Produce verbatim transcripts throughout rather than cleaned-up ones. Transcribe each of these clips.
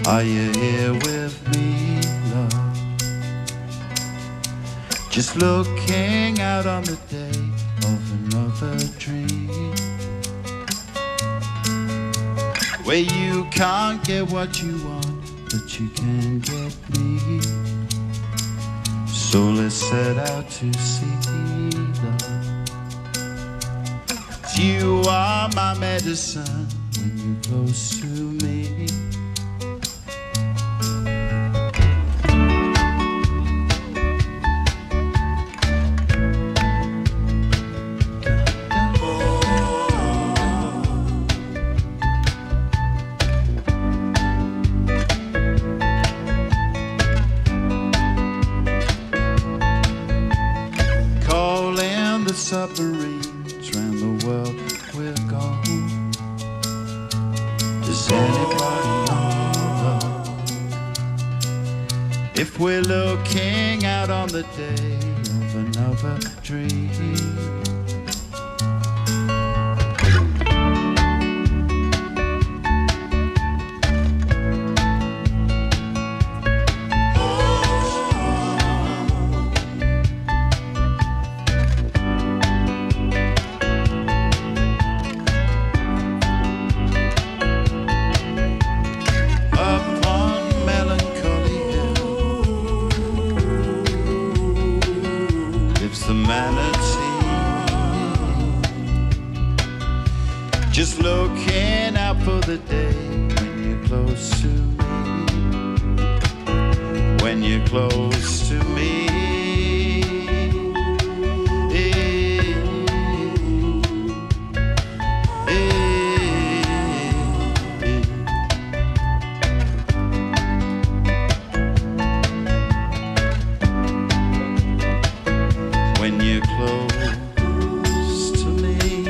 Are you here with me, love? Just looking out on the day of another dream, where you can't get what you want, but you can get me. So let's set out to see, love. You are my medicine when you're close to me. Calling the submarines round the world we're gone. Does anybody know, love, if we're looking out on the day of another dream? The manatee, just looking out for the day when you're close to me, when you're close to me. When you're close to me,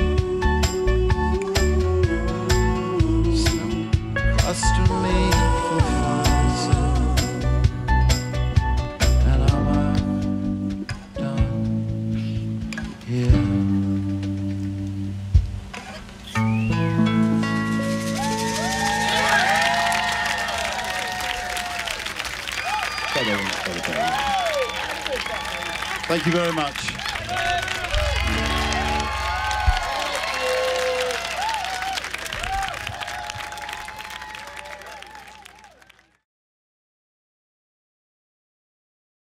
some cross to me for fun, and I'm done here. Thank you very much.